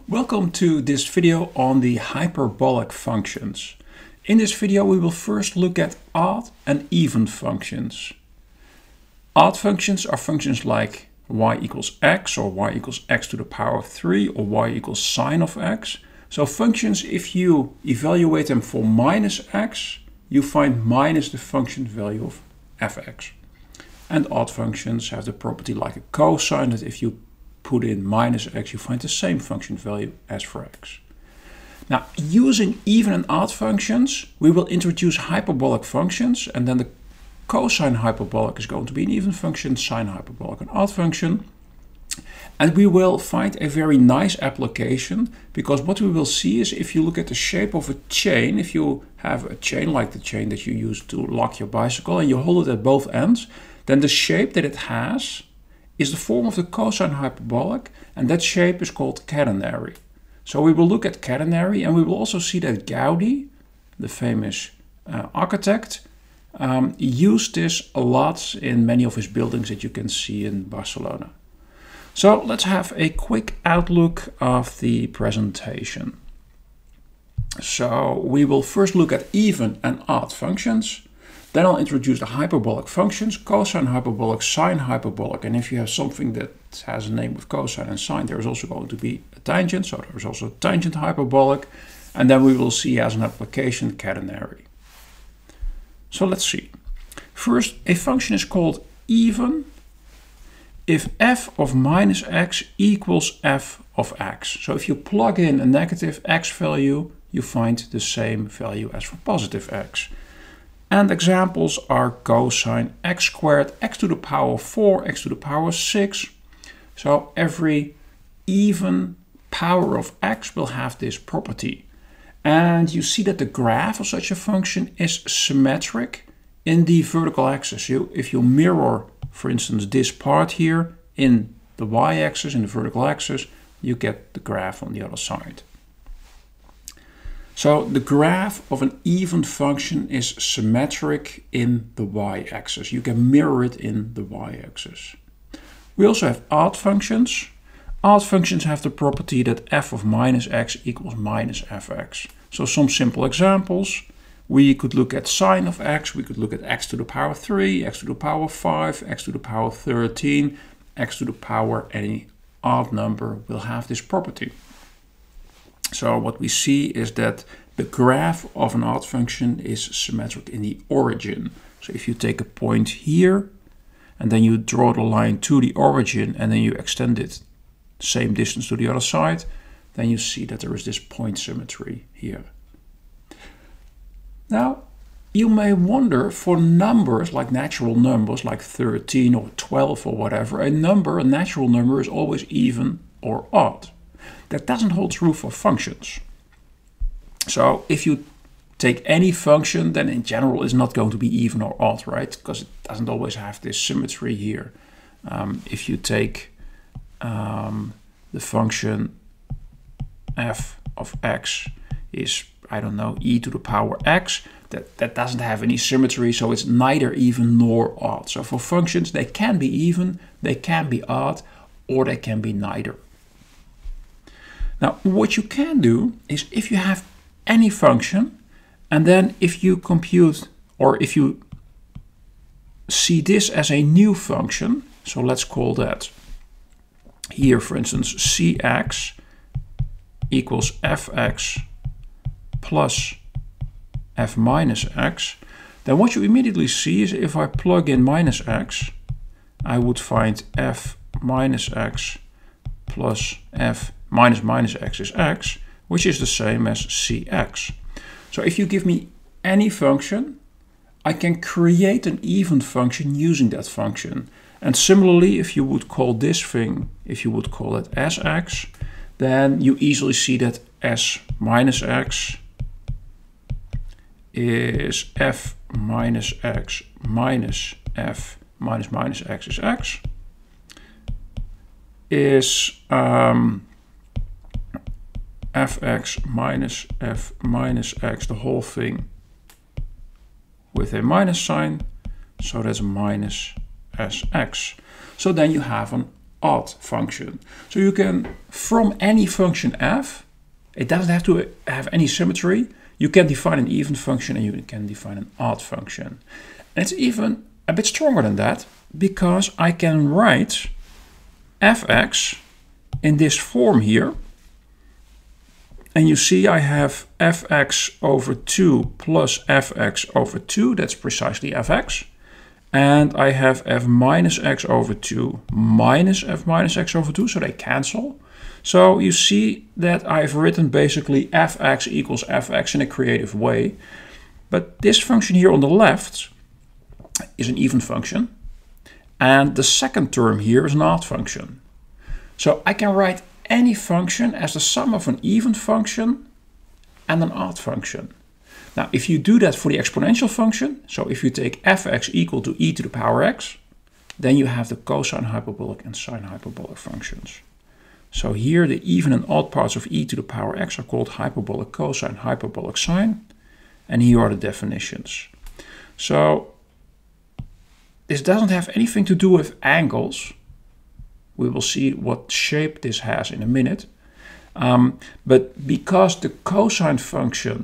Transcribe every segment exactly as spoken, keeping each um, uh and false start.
Welcome to this video on the hyperbolic functions. In this video we will first look at odd and even functions. Odd functions are functions like y equals x or y equals x to the power of three or y equals sine of x. So functions, if you evaluate them for minus x, you find minus the function value of f(x). And odd functions have the property like a cosine, that if you put in minus x, you find the same function value as for x. Now, using even and odd functions, we will introduce hyperbolic functions, and then the cosine hyperbolic is going to be an even function, sine hyperbolic an odd function. And we will find a very nice application, because what we will see is if you look at the shape of a chain, if you have a chain like the chain that you use to lock your bicycle and you hold it at both ends, then the shape that it has is the form of the cosine hyperbolic, and that shape is called catenary. So we will look at catenary, and we will also see that Gaudi, the famous uh, architect, um, used this a lot in many of his buildings that you can see in Barcelona. So let's have a quick outlook of the presentation. So we will first look at even and odd functions. Then I'll introduce the hyperbolic functions, cosine hyperbolic, sine hyperbolic, and if you have something that has a name with cosine and sine, there is also going to be a tangent, so there is also a tangent hyperbolic, and then we will see as an application catenary. So let's see. First, a function is called even if f of minus x equals f of x. So if you plug in a negative x value, you find the same value as for positive x. And examples are cosine x squared, x to the power of four, x to the power of six. So every even power of x will have this property. And you see that the graph of such a function is symmetric in the vertical axis. You, if you mirror, for instance, this part here in the y-axis, in the vertical axis, you get the graph on the other side. So the graph of an even function is symmetric in the y-axis. You can mirror it in the y-axis. We also have odd functions. Odd functions have the property that f of minus x equals minus f(x). So some simple examples. We could look at sine of x, we could look at x to the power of three, x to the power of five, x to the power of thirteen, x to the power any odd number will have this property. So what we see is that the graph of an odd function is symmetric in the origin. So if you take a point here and then you draw the line to the origin and then you extend it same distance to the other side, then you see that there is this point symmetry here. Now, you may wonder, for numbers like natural numbers like thirteen or twelve or whatever, a number, a natural number, is always even or odd. That doesn't hold true for functions. So if you take any function, then in general it's not going to be even or odd, right? Because it doesn't always have this symmetry here. Um, if you take um, the function f of x is, I don't know, e to the power x, that, that doesn't have any symmetry, so it's neither even nor odd. So for functions, they can be even, they can be odd, or they can be neither. Now, what you can do is if you have any function, and then if you compute, or if you see this as a new function, so let's call that here, for instance, cx equals f(x) plus f minus x, then what you immediately see is if I plug in minus x, I would find f minus x plus f minus minus x is x, which is the same as cx. So if you give me any function, I can create an even function using that function. And similarly, if you would call this thing, if you would call it sx, then you easily see that s minus x is f minus x minus f minus minus x is x, is um, f(x) minus f minus x, the whole thing with a minus sign, so that's minus sx. So then you have an odd function. So you can, from any function f, it doesn't have to have any symmetry, you can define an even function and you can define an odd function. And it's even a bit stronger than that, because I can write fx in this form here. And you see I have fx over two plus fx over two, that's precisely fx. And I have f minus x over two minus f minus x over two, so they cancel. So you see that I've written basically fx equals fx in a creative way. But this function here on the left is an even function. And the second term here is an odd function. So I can write any function as the sum of an even function and an odd function. Now, if you do that for the exponential function, so if you take fx equal to e to the power x, then you have the cosine hyperbolic and sine hyperbolic functions. So here the even and odd parts of e to the power x are called hyperbolic cosine, hyperbolic sine, and here are the definitions. So this doesn't have anything to do with angles. We will see what shape this has in a minute. Um, but because the cosine function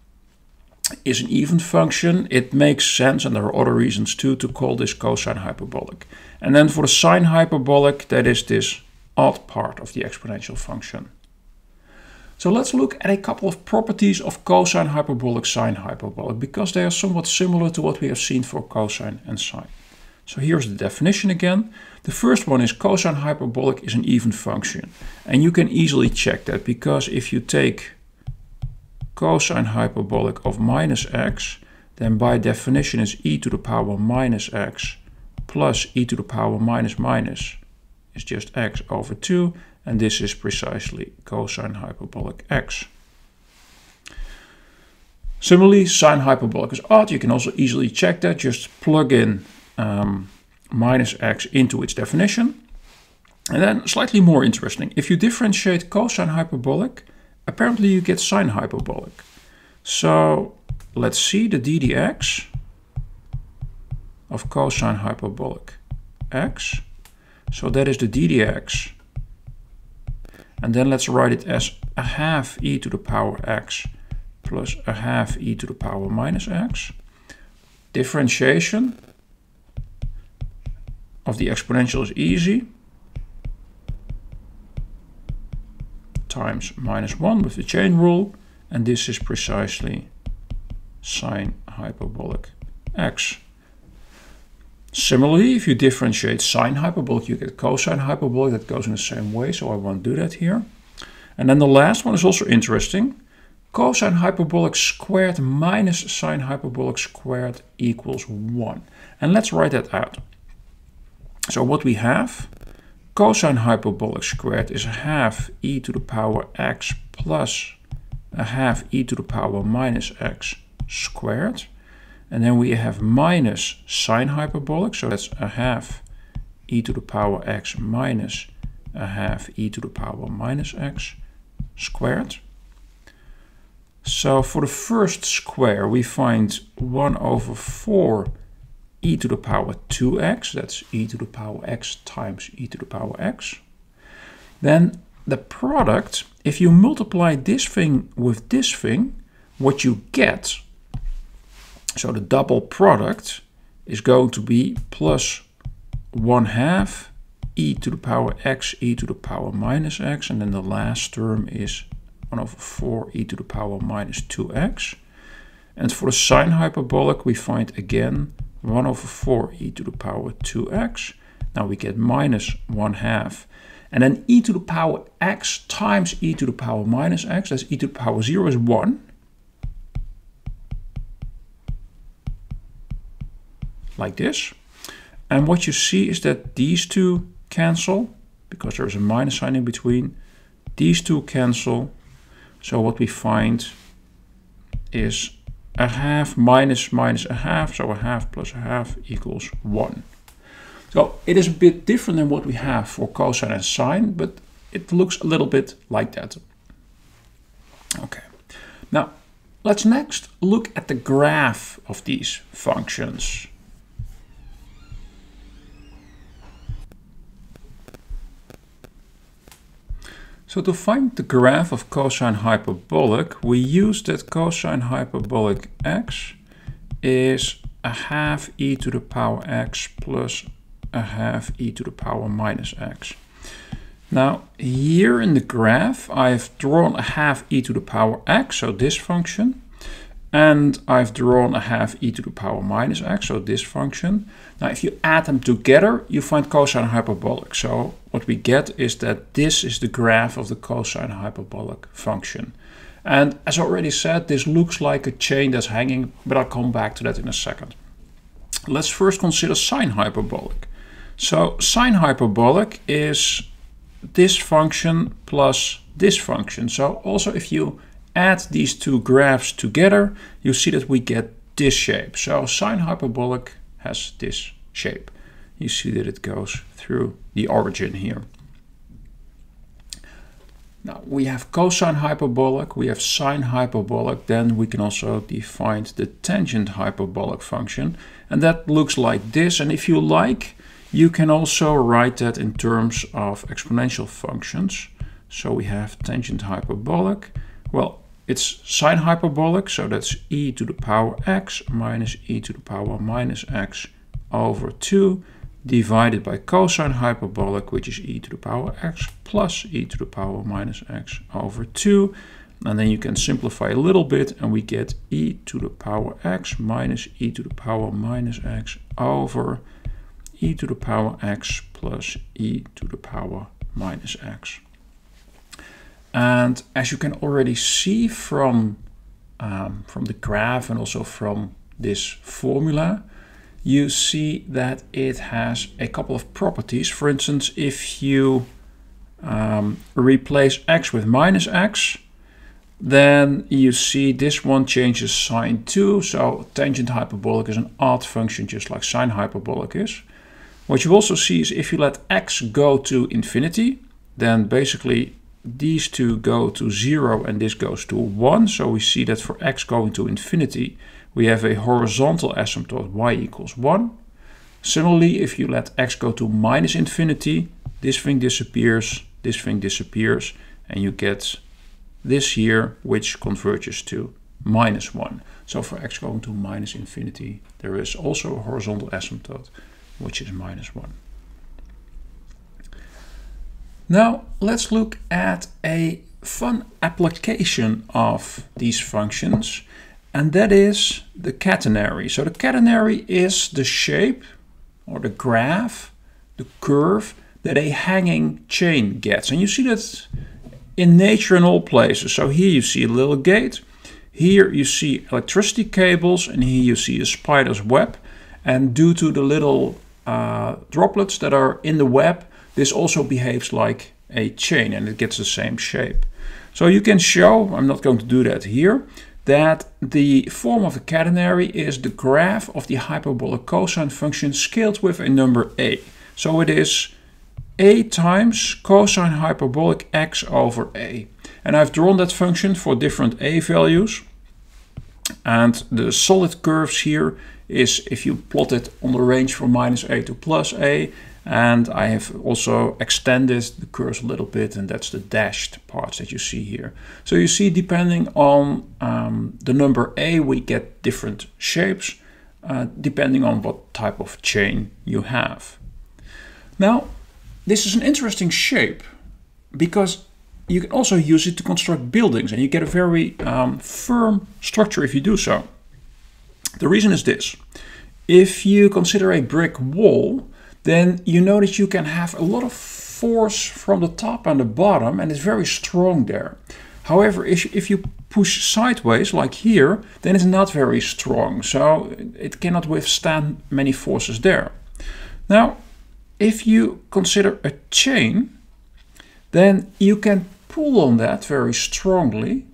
is an even function, it makes sense, and there are other reasons too, to call this cosine hyperbolic. And then for the sine hyperbolic, that is this odd part of the exponential function. So let's look at a couple of properties of cosine hyperbolic, sine hyperbolic, because they are somewhat similar to what we have seen for cosine and sine. So here's the definition again. The first one is cosine hyperbolic is an even function. And you can easily check that, because if you take cosine hyperbolic of minus x, then by definition is e to the power minus x plus e to the power minus minus is just x over two, and this is precisely cosine hyperbolic x. Similarly, sine hyperbolic is odd. You can also easily check that. Just plug in um, minus x into its definition. And then slightly more interesting, if you differentiate cosine hyperbolic, apparently you get sine hyperbolic. So let's see the d dx of cosine hyperbolic x. So that is the d dx. And then let's write it as a half e to the power x plus a half e to the power minus x. Differentiation of the exponential is easy. Times minus one with the chain rule, and this is precisely sine hyperbolic x. Similarly, if you differentiate sine hyperbolic, you get cosine hyperbolic. That goes in the same way, so I won't do that here. And then the last one is also interesting. Cosine hyperbolic squared minus sine hyperbolic squared equals one. And let's write that out. So what we have, cosine hyperbolic squared is a half e to the power x plus a half e to the power minus x squared. And then we have minus sine hyperbolic, so that's a half e to the power x minus a half e to the power minus x squared. So for the first square, we find one over four e to the power two x. That's e to the power x times e to the power x. Then the product, if you multiply this thing with this thing, what you get, so the double product is going to be plus one half e to the power x e to the power minus x, and then the last term is one over four e to the power minus two x. And for the sine hyperbolic, we find again one over four e to the power two x. Now we get minus one half. And then e to the power x times e to the power minus x, that's e to the power zero, is one. Like this. And what you see is that these two cancel, because there's a minus sign in between. These two cancel. So what we find is a half minus minus a half, so a half plus a half equals one. So it is a bit different than what we have for cosine and sine, but it looks a little bit like that. Okay. Now, let's next look at the graph of these functions. So to find the graph of cosine hyperbolic, we use that cosine hyperbolic x is a half e to the power x plus a half e to the power minus x. Now here in the graph I have drawn a half e to the power x, so this function, and I've drawn a half e to the power minus x, so this function. Now if you add them together, you find cosine hyperbolic. So what we get is that this is the graph of the cosine hyperbolic function. And as I already said, this looks like a chain that's hanging, but I'll come back to that in a second. Let's first consider sine hyperbolic. So sine hyperbolic is this function plus this function. So also if you add these two graphs together, you see that we get this shape. So sine hyperbolic has this shape. You see that it goes through the origin here. Now we have cosine hyperbolic, we have sine hyperbolic, then we can also define the tangent hyperbolic function, and that looks like this. And if you like, you can also write that in terms of exponential functions. So we have tangent hyperbolic. Well, it's sine hyperbolic, so that's e to the power x minus e to the power minus x over two divided by cosine hyperbolic, which is e to the power x plus e to the power minus x over two. And then you can simplify a little bit and we get e to the power x minus e to the power minus x over e to the power x plus e to the power minus x. And as you can already see from, um, from the graph and also from this formula, you see that it has a couple of properties. For instance, if you um, replace x with minus x, then you see this one changes sign too. So tangent hyperbolic is an odd function just like sine hyperbolic is. What you also see is if you let x go to infinity, then basically these two go to zero and this goes to one. So we see that for x going to infinity, we have a horizontal asymptote y equals one. Similarly, if you let x go to minus infinity, this thing disappears, this thing disappears, and you get this here, which converges to minus one. So for x going to minus infinity, there is also a horizontal asymptote, which is minus one. Now let's look at a fun application of these functions, and that is the catenary. So the catenary is the shape or the graph, the curve that a hanging chain gets. And you see that in nature in all places. So here you see a little gate, here you see electricity cables, and here you see a spider's web. And due to the little uh, droplets that are in the web, this also behaves like a chain and it gets the same shape. So you can show, I'm not going to do that here, that the form of the catenary is the graph of the hyperbolic cosine function scaled with a number a. So it is a times cosine hyperbolic x over a. And I've drawn that function for different a values. And the solid curves here is if you plot it on the range from minus a to plus a. And I have also extended the curves a little bit, and that's the dashed parts that you see here. So you see, depending on um, the number a, we get different shapes, uh, depending on what type of chain you have. Now, this is an interesting shape because you can also use it to construct buildings, and you get a very um, firm structure if you do so. The reason is this. If you consider a brick wall, then you know that you can have a lot of force from the top and the bottom, and it's very strong there. However, if, if you push sideways, like here, then it's not very strong, so it cannot withstand many forces there. Now, if you consider a chain, then you can pull on that very strongly,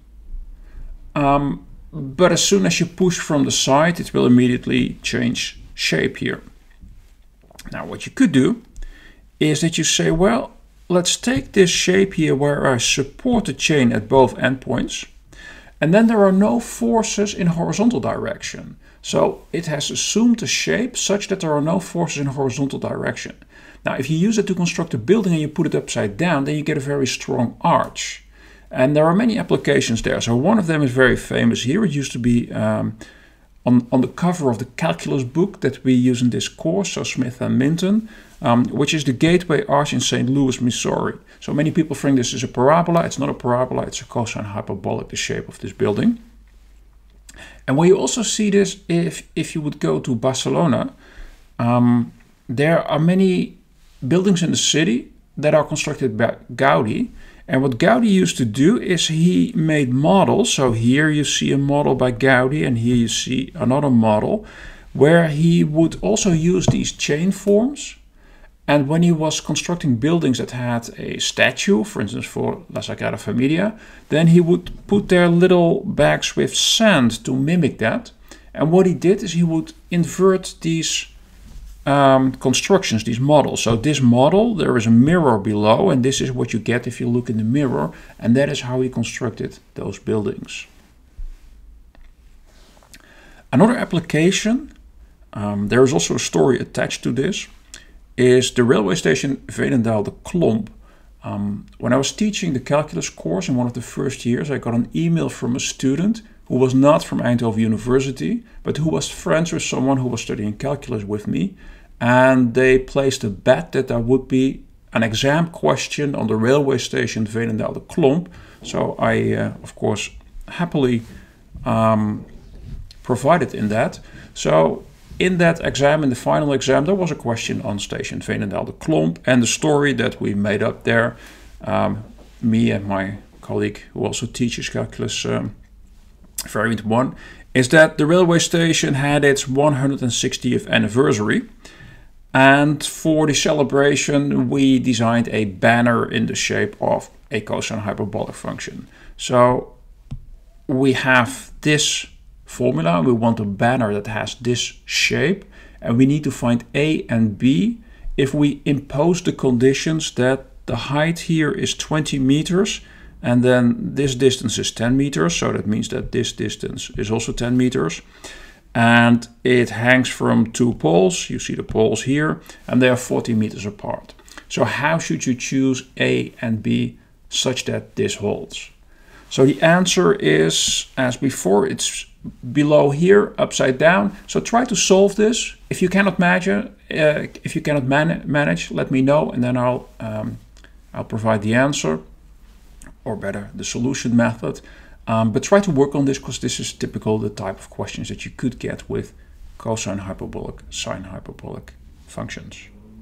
um, but as soon as you push from the side, it will immediately change shape here. Now what you could do is that you say, well, let's take this shape here where I support the chain at both endpoints, and then there are no forces in horizontal direction. So it has assumed a shape such that there are no forces in horizontal direction. Now, if you use it to construct a building and you put it upside down, then you get a very strong arch. And there are many applications there. So one of them is very famous here. It used to be um, on, on the cover of the calculus book that we use in this course, so Smith and Minton, um, which is the Gateway Arch in Saint Louis, Missouri. So many people think this is a parabola. It's not a parabola, it's a cosine hyperbolic, the shape of this building. And where you also see this, if, if you would go to Barcelona, um, there are many buildings in the city that are constructed by Gaudi. And what Gaudi used to do is he made models. So here you see a model by Gaudi, and here you see another model where he would also use these chain forms. And when he was constructing buildings that had a statue, for instance for La Sagrada Familia, then he would put there little bags with sand to mimic that. And what he did is he would invert these um, constructions, these models. So this model, there is a mirror below, and this is what you get if you look in the mirror. And that is how he constructed those buildings. Another application, um, there is also a story attached to this, is the railway station Veenendaal de Klomp. Um, when I was teaching the calculus course in one of the first years, I got an email from a student who was not from Eindhoven University, but who was friends with someone who was studying calculus with me. And they placed a bet that there would be an exam question on the railway station Veenendaal de Klomp. So I, uh, of course, happily um, provided in that. So in that exam, in the final exam, there was a question on station Veenendaal de Klomp, and the story that we made up there, um, me and my colleague who also teaches calculus um, variant one, is that the railway station had its one hundred sixtieth anniversary. And for the celebration, we designed a banner in the shape of a cosine hyperbolic function. So we have this formula. We want a banner that has this shape, and we need to find A and B if we impose the conditions that the height here is twenty meters, and then this distance is ten meters. So that means that this distance is also ten meters. And it hangs from two poles. You see the poles here, and they are forty meters apart. So how should you choose A and B such that this holds? So the answer is, as before, it's below here, upside down. So try to solve this. If you cannot manage, uh, if you cannot man manage, let me know, and then I'll um, I'll provide the answer, or better, the solution method. Um, but try to work on this, because this is typical the type of questions that you could get with cosine hyperbolic, sine hyperbolic functions.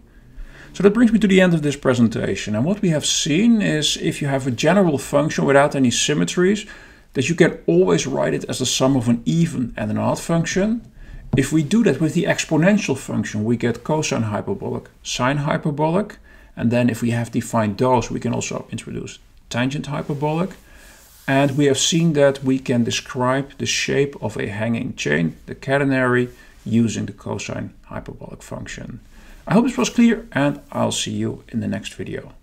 So that brings me to the end of this presentation. And what we have seen is, if you have a general function without any symmetries, that you can always write it as the sum of an even and an odd function. If we do that with the exponential function, we get cosine hyperbolic, sine hyperbolic. And then if we have defined those, we can also introduce tangent hyperbolic. And we have seen that we can describe the shape of a hanging chain, the catenary, using the cosine hyperbolic function. I hope this was clear, and I'll see you in the next video.